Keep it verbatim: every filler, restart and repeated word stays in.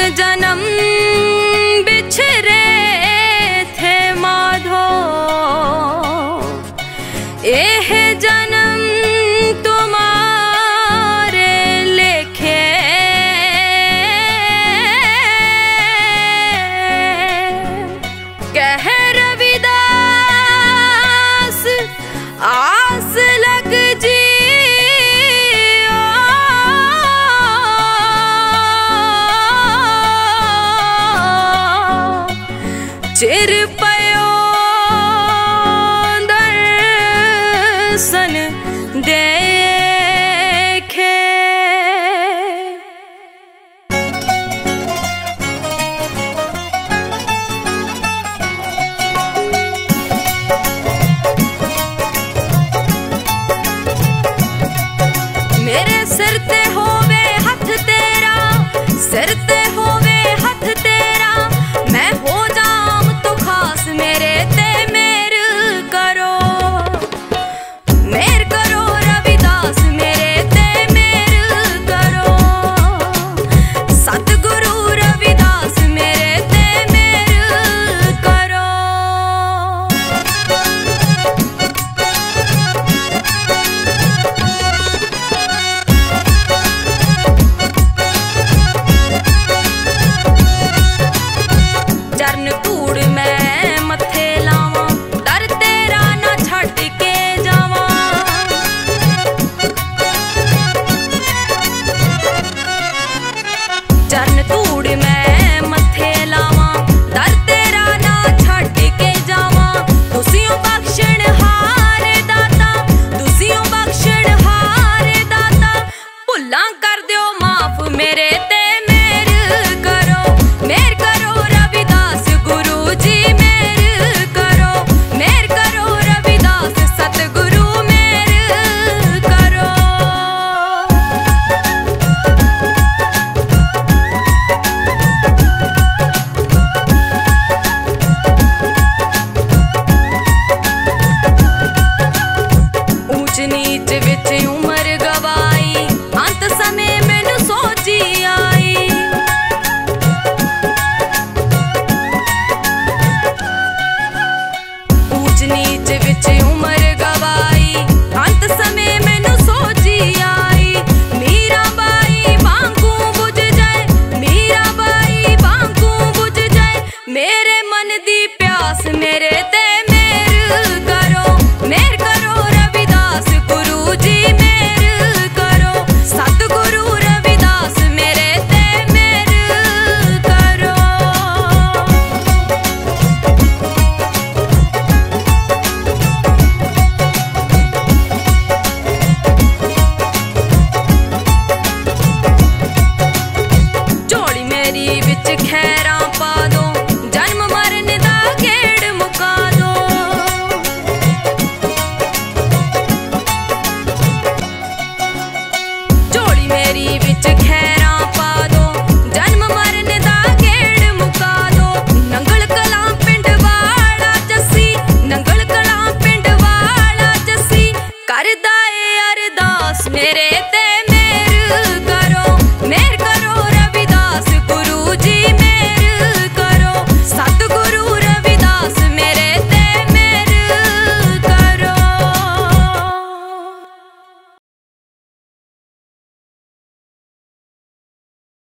जन्म बिछड़े थे माधो, एह जन्म तुम्हारे लेखे। कह रविदास आस लग जी चिर पयो दर्शन देखे। मेरे सिर ते होवे हथ तेरा, सिर ते होवे हथ तेरा, मैं हो जाम तो खास मेरे ते मेर करो, मेर करो रविदास मेरे ते मेर करो, सतगुरु रविदास मेरे ते मेर करो। चरण धूड़ मैं मथे लावां, दर तेरा ना छड्ड के जावां। चरण धूड़ मैं मथे लावां, दर तेरा ना छड्ड के जावां। तुसियों बख्शण हार दाता, तुसियों बख्शण हार दाता, भुल्लां कर दियो माफ मेरे ते मेर करो, मेर करो रविदास गुरु जी मेर करो, मेर करो रविदास सतगुरु मेर करो। ऊंच नीच विच उमर गवाई, अंत समय मैनू सोची आई। ऊंच नीच विच उमर गवाई, अंत समय मैनू सोची आई। मीरा बाई बांकू बुझ जाए, मीरा बाई बांकू बुझ जाए, मेरे मन दी प्यास मेरे ते मेर करो, मेर करो रविदास गुरु जी मेर करो, सतगुरु रविदास मेरे ते मेर करो। झोली मेरी विच खैरां पा दो, जन्म मरण दा गेड़ मुका दो। झोली मेरी विच खैरां पा दो, जन्म मरण दा गेड़ मुका दो। नंगल कलां पिंड वाला जस्सी, नंगल कलां पिंड वाला जस्सी, करदा ए अरदास मेरे